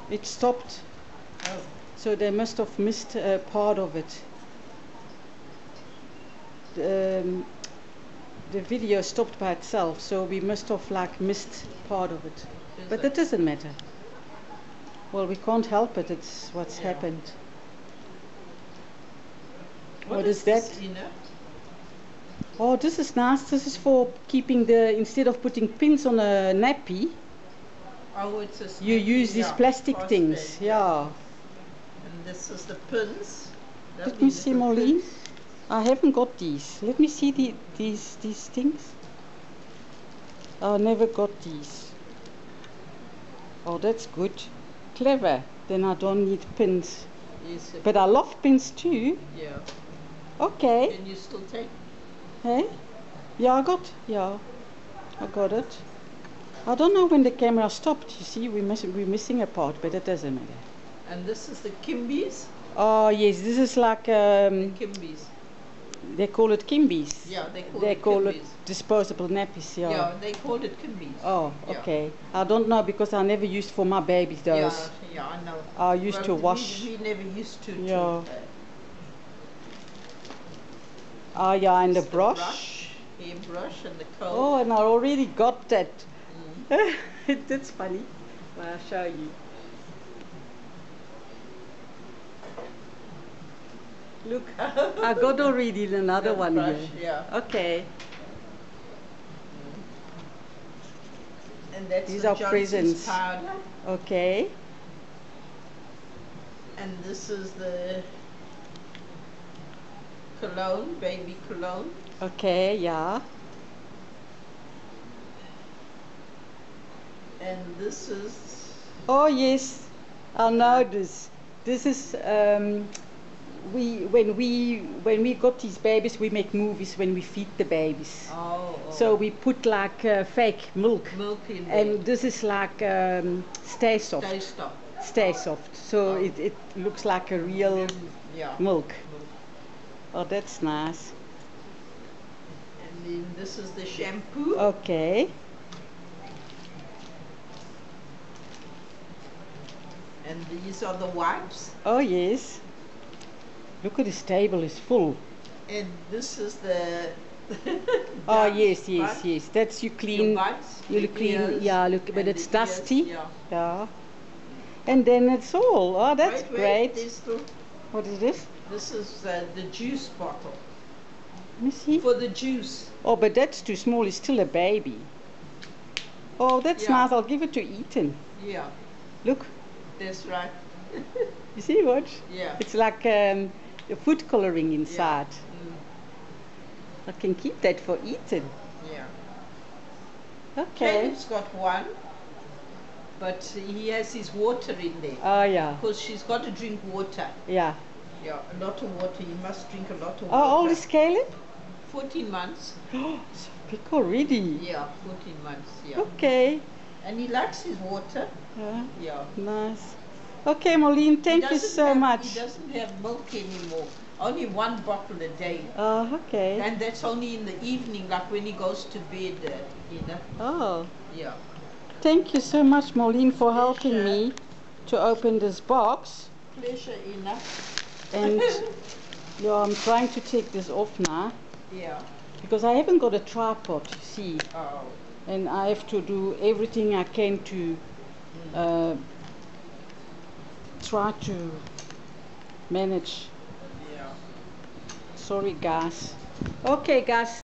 It stopped. Oh. So they must have missed part of it. The video stopped by itself, so we must have like missed part of it. But it doesn't matter. Well, we can't help it. It's what's happened. What is that? This, Ina? Oh, this is nice. This is for keeping the, instead of putting pins on a nappy, oh, it's a you use these plastic things. Yeah. And this is the pins. Let me see, Marlene. I haven't got these. Let me see these things. I never got these. Oh, that's good. Clever. Then I don't need pins. Yes, but I love pins too. Yeah. Okay. Can you still take? Hey? Yeah, I got it. I don't know when the camera stopped. You see, we're missing a part, but it doesn't matter. And this is the Kimbies? Oh, yes. This is like... Kimbies. They call it Kimbies. Yeah, they call it disposable nappies. Yeah. Yeah, they call it Kimbies. Oh, okay. Yeah. I don't know because I never used for my babies those. Yeah, I know. I used to wash. We never used to. Yeah. Oh, yeah, and the brush. Hair brush and the comb. Oh, and I already got that. That's funny. Well, I'll show you. Look, I got already another one brush, here. Yeah. Okay. And that's These the are Johnson's presents. powder. Okay. And this is the cologne, baby cologne. Okay, yeah. And this is... Oh yes, I know this. This is when we got these babies, we make movies when we feed the babies. Oh. So we put like fake milk. Milk in there. And this is like Stay Soft. Stay Soft. Stay Soft. So it looks like a real milk. Oh, that's nice. And then this is the shampoo. Okay. And these are the wipes. Oh yes. Look at this table is full. And this is the oh yes, yes. That's you clean. You clean. Ears, yeah, look, but it's dusty. Ears, yeah. And then it's all. Oh, that's great. What is this? This is the juice bottle. Let me see. For the juice. Oh, but that's too small. It's still a baby. Oh, that's nice. I'll give it to Ethan. Yeah. Look. That's right. You see what? Yeah. It's like food coloring inside. Yeah. I can keep that for Ethan. Yeah. Okay. Caleb's got one, but he has his water in there. Oh yeah. Because she's got to drink water. Yeah. Yeah, a lot of water. You must drink a lot of water. How old is Caleb? 14 months. Oh, so big already. Yeah, 14 months. Yeah. Okay. And he likes his water. Yeah. Yeah. Nice. Okay, Marlene, thank you so much. He doesn't have milk anymore. Only one bottle a day. Oh, okay. And that's only in the evening, like when he goes to bed, you know. Oh. Yeah. Thank you so much, Marlene, for helping me to open this box. Pleasure, Ina. And yeah, I'm trying to take this off now. Yeah. Because I haven't got a tripod, you see. Oh. And I have to do everything I can to try to manage. Yeah. Sorry, guys. Okay, guys.